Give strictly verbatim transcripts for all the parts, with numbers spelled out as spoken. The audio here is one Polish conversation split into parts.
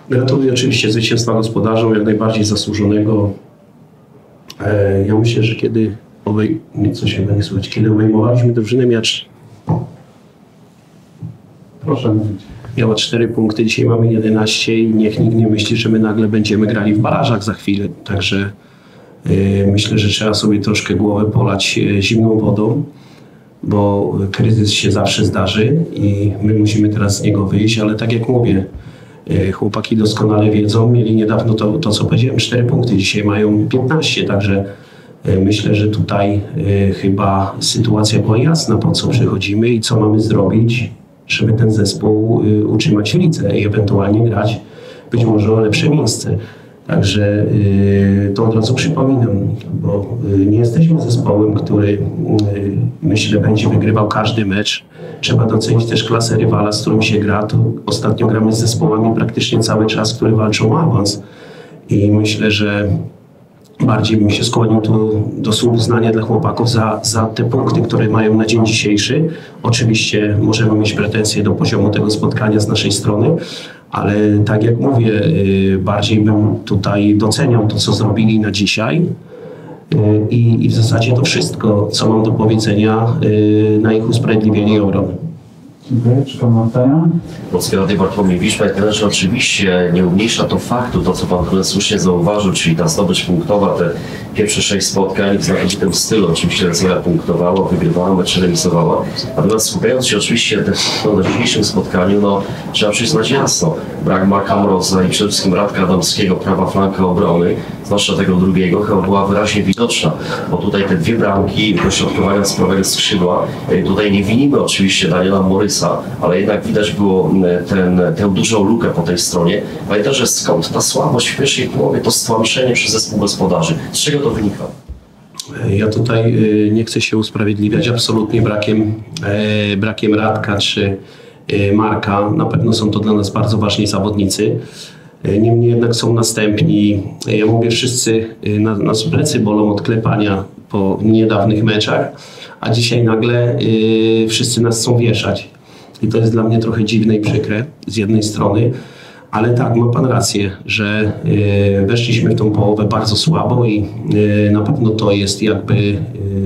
Gratuluję oczywiście zwycięstwa gospodarzom, jak najbardziej zasłużonego. E, ja myślę, że kiedy, obej... co się nie słychać, kiedy obejmowaliśmy drużynę, miała, Proszę mówić. miała cztery punkty, dzisiaj mamy jedenaście i niech nikt nie myśli, że my nagle będziemy grali w barażach za chwilę. Także e, myślę, że trzeba sobie troszkę głowę polać e, zimną wodą, bo kryzys się zawsze zdarzy i my musimy teraz z niego wyjść, ale tak jak mówię, chłopaki doskonale wiedzą, mieli niedawno to, to co powiedziałem, cztery punkty, dzisiaj mają piętnaście, także myślę, że tutaj chyba sytuacja była jasna, po co przychodzimy i co mamy zrobić, żeby ten zespół utrzymać w lidze i ewentualnie grać być może o lepsze miejsce. Także y, to od razu przypominam, bo y, nie jesteśmy zespołem, który y, myślę będzie wygrywał każdy mecz. Trzeba docenić też klasę rywala, z którym się gra. To ostatnio gramy z zespołami praktycznie cały czas, które walczą o awans. I myślę, że bardziej bym się skłonił tu do słów uznania dla chłopaków za, za te punkty, które mają na dzień dzisiejszy. Oczywiście możemy mieć pretensje do poziomu tego spotkania z naszej strony, ale tak jak mówię, bardziej bym tutaj doceniał to, co zrobili na dzisiaj i, i w zasadzie to wszystko, co mam do powiedzenia na ich usprawiedliwienie i obronę. Dziękuję. Czy pan ma pytania? Polskiej Rady Bartłomiej Wiszma, że oczywiście nie umniejsza to faktu, to co pan tutaj słusznie zauważył, czyli ta zdobycz punktowa, te pierwsze sześć spotkań w znakomitym stylu. Oczywiście Resora punktowała, wygrywała, mecze remisowała. Natomiast skupiając się oczywiście no, na dzisiejszym spotkaniu, no trzeba przyznać jasno, brak Marka Mroza i przede wszystkim Radka Adamskiego, prawa flanka obrony, zwłaszcza tego drugiego, chyba była wyraźnie widoczna, bo tutaj te dwie bramki dośrodkowania z prawego skrzydła, tutaj nie winimy oczywiście Daniela Morysa, ale jednak widać było ten, tę dużą lukę po tej stronie. Pamiętam, że skąd ta słabość w pierwszej połowie, to stłamszenie przez zespół gospodarzy? Z czego to wynika? Ja tutaj nie chcę się usprawiedliwiać absolutnie brakiem, brakiem Radka czy Marka. Na pewno są to dla nas bardzo ważni zawodnicy. Niemniej jednak są następni. Ja mówię, wszyscy na, nas plecy bolą od klepania po niedawnych meczach, a dzisiaj nagle yy, wszyscy nas chcą wieszać. I to jest dla mnie trochę dziwne i przykre z jednej strony, ale tak, ma pan rację, że yy, weszliśmy w tą połowę bardzo słabo i yy, na pewno to jest jakby, yy,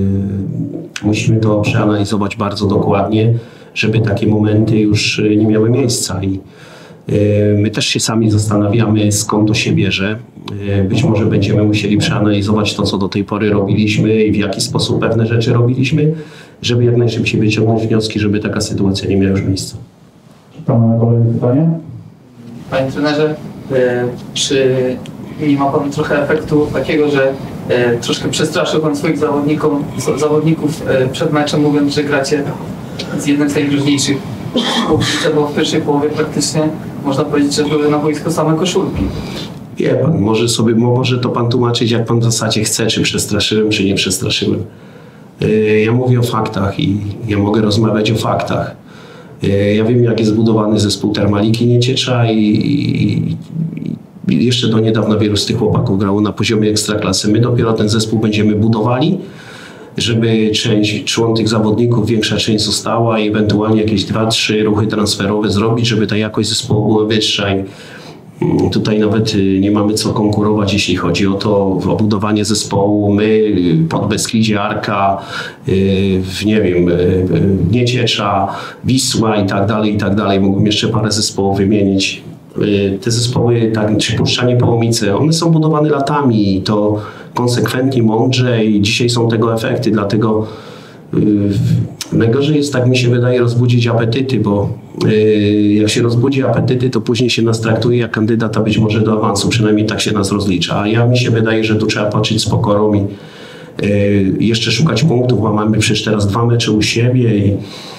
musimy to przeanalizować bardzo dokładnie, żeby takie momenty już nie miały miejsca. I my też się sami zastanawiamy, skąd to się bierze. Być może będziemy musieli przeanalizować to, co do tej pory robiliśmy i w jaki sposób pewne rzeczy robiliśmy, żeby jak najszybciej wyciągnąć wnioski, żeby taka sytuacja nie miała już miejsca. Czy pan ma kolejne pytanie? Panie trenerze, czy nie ma pan trochę efektu takiego, że troszkę przestraszył pan swoich zawodników, zawodników przed meczem, mówiąc, że gracie z jednym z najgroźniejszych, bo w pierwszej połowie praktycznie można powiedzieć, że były na boisku same koszulki. Wie pan, może sobie, może to pan tłumaczyć, jak pan w zasadzie chce, czy przestraszyłem, czy nie przestraszyłem. Ja mówię o faktach i ja mogę rozmawiać o faktach. Ja wiem, jak jest zbudowany zespół Termaliki Nieciecza i, i, i jeszcze do niedawna wielu z tych chłopaków grało na poziomie ekstraklasy. My dopiero ten zespół będziemy budowali, żeby część człon tych zawodników, większa część została i ewentualnie jakieś dwa, trzy ruchy transferowe zrobić, żeby ta jakość zespołu była wyższa. I tutaj nawet nie mamy co konkurować, jeśli chodzi o to, o budowanie zespołu. My, pod Beskidzie, Arka, w, nie wiem, Nieciecza, Wisła i tak dalej, i tak dalej. Mógłbym jeszcze parę zespołów wymienić. Te zespoły, tak, czy Puszczanie Połomice, one są budowane latami i to konsekwentnie, mądrze i dzisiaj są tego efekty, dlatego yy, najgorzej jest, tak mi się wydaje, rozbudzić apetyty, bo yy, jak się rozbudzi apetyty, to później się nas traktuje jak kandydata być może do awansu, przynajmniej tak się nas rozlicza, a ja mi się wydaje, że tu trzeba patrzeć z pokorą i yy, jeszcze szukać punktów, bo mamy przecież teraz dwa mecze u siebie i yy,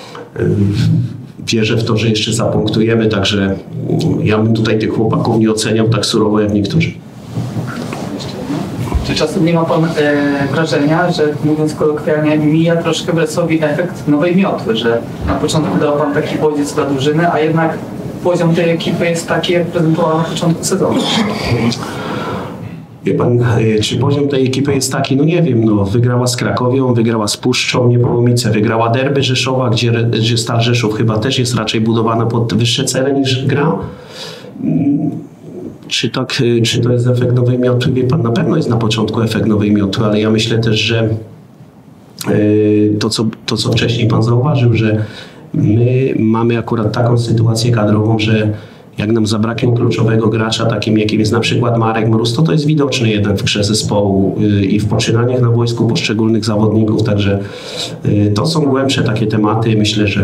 wierzę w to, że jeszcze zapunktujemy, także ja bym tutaj tych chłopaków nie oceniał tak surowo jak niektórzy. Czy czasem nie ma pan e, wrażenia, że mówiąc kolokwialnie, mija troszkę Bresowi efekt nowej miotły, że na początku dał pan taki bodziec dla drużyny, a jednak poziom tej ekipy jest taki, jak prezentował na początku sezonu? Wie pan, czy poziom tej ekipy jest taki? No nie wiem, no wygrała z Krakowią, wygrała z Puszczą Niepołomice, wygrała derby Rzeszowa, gdzie, gdzie Stal Rzeszów chyba też jest raczej budowana pod wyższe cele niż gra. Czy, tak, czy to jest efekt nowej miotły? Wie pan, na pewno jest na początku efekt nowej miotły, ale ja myślę też, że to co, to, co wcześniej pan zauważył, że my mamy akurat taką sytuację kadrową, że jak nam zabraknie kluczowego gracza, takim jakim jest na przykład Marek Mróz, to to jest widoczne jednak w grze zespołu i w poczynaniach na boisku poszczególnych zawodników, także to są głębsze takie tematy. Myślę, że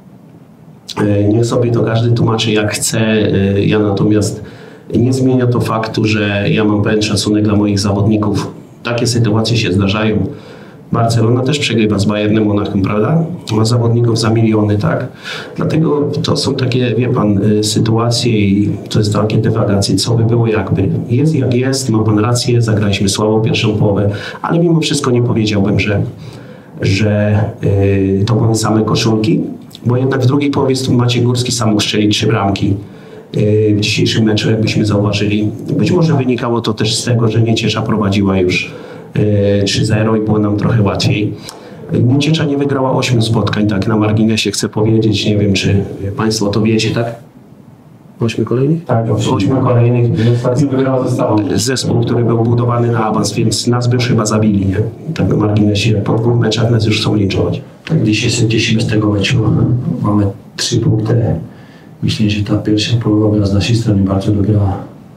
niech sobie to każdy tłumaczy jak chce. Ja natomiast nie zmienia to faktu, że ja mam pełen szacunek dla moich zawodników. Takie sytuacje się zdarzają. Barcelona też przegrywa z Bayernem Monachium, prawda? Ma zawodników za miliony, tak? Dlatego to są takie, wie pan, sytuacje i to jest takie dywagacje, co by było jakby. Jest jak jest, ma pan rację, zagraliśmy słabo pierwszą połowę, ale mimo wszystko nie powiedziałbym, że, że yy, to były same koszulki, bo jednak w drugiej połowie Maciej Górski sam mógł strzelić trzy bramki. W dzisiejszym meczu, jakbyśmy zauważyli. Być może wynikało to też z tego, że Nieciesza prowadziła już trzy zero i było nam trochę łatwiej. Nieciesza nie wygrała ośmiu spotkań, tak na marginesie chcę powiedzieć. Nie wiem, czy państwo to wiecie, tak? Ośmiu kolejnych? Tak, Ośmiu kolejnych. Ostatnio wygrała zespołu. Zespół, który był budowany na awans, więc nas by już chyba zabili, nie? Tak na marginesie. Po dwóch meczach nas już chcą linczować. Tak, dzisiaj się cieszymy z tego meczu. Mamy trzy punkty. Myślę, że ta pierwsza połowa była z naszej strony bardzo dobra.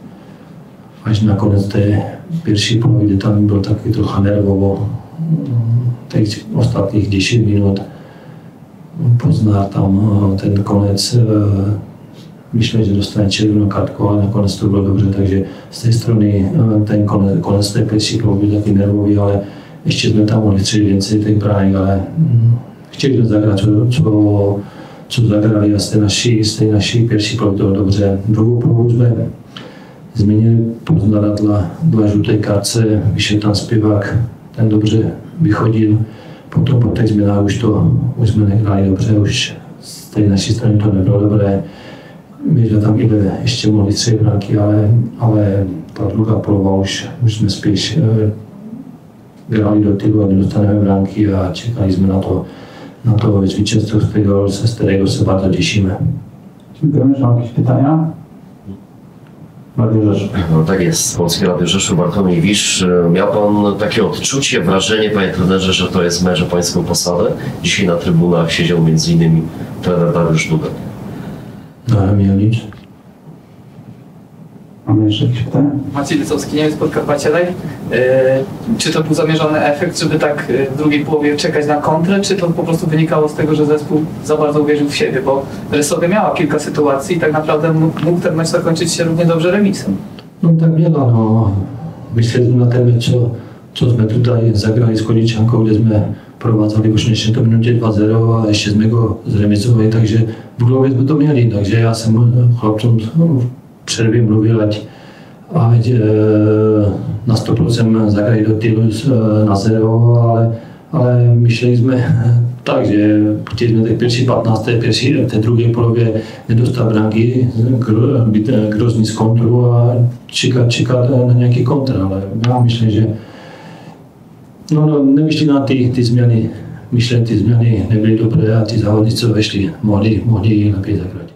Aż na koniec tej pierwszej połowy tam było takie trochę nerwowo. Tych ostatnich dziesięć minut pozna tam ten koniec. Myślę, że dostanie czerwoną kartkę, ale na koniec to było dobrze. Także z tej strony ten koniec, koniec tej pierwszej połowy był taki nerwowy, ale jeszcze my tam mogli trzy więcej tych branek, ale chcieliśmy zagrać, co co zagrali z tej naszej, z tej naszej pierwszej połowy to dobrze. Drugą połowę zmienili Poznara dla, dla żółtej kartce. Myślę, tam Spiewak, ten dobrze wychodził. Potem po tych zmianach już to już my grali dobrze, już z tej naszej strony to nie było dobre. Myślę, tam ile jeszcze mogli trzy bramki, ale, ale ta druga połowa już myśmy spieś e, grali do tyłu, nie dostaniemy bramki, a czekaliśmy na to, no to zwycięstwo z tego, z którego się bardzo cieszymy. Dziękujemy. Czy mam jakieś pytania? Radio Rzeszów. No tak jest, Polskie Radio Rzeszów, Bartłomiej Wisz. Miał pan takie odczucie, wrażenie, panie trenerze, że to jest mecz o pańską posadę? Dzisiaj na trybunach siedział między innymi trener Dariusz Dudek. No ale miał nic. Mamy jeszcze jakieś pytania? Maciej Lecowski, Niemiec, Podkarpacie. Yy, czy to był zamierzony efekt, żeby tak yy, w drugiej połowie czekać na kontrę, czy to po prostu wynikało z tego, że zespół za bardzo uwierzył w siebie, bo Rysowie miała kilka sytuacji i tak naprawdę mógł, mógł ten mecz zakończyć się równie dobrze remisem. No tak nie no, no. Myślę, że na ten mecz, co, cośmy tutaj zagrali z Konieczanką, gdzieśmy prowadzali w osiemdziesiątej minucie dwa zero, a jeszcze z mego zremisowali, także w głowie by to mieli, także ja sam chłopcom w przerwie mówił, a e, na sto procent zagrali do tylu na zero, ale, ale myśleliśmy tak, że chcieliśmy tej pierwszej piętnastej, pierwszej, tej drugiej połowie nie dostał bramki, groźny z kontru, a czeka, czeka na jakiś kontr, ale ja myślę, że no, no nie myśleli na te, te zmiany, myślę, że te zmiany nie były dobre, a ci zawodnicy weszli, mogli, mogli lepiej zagrać.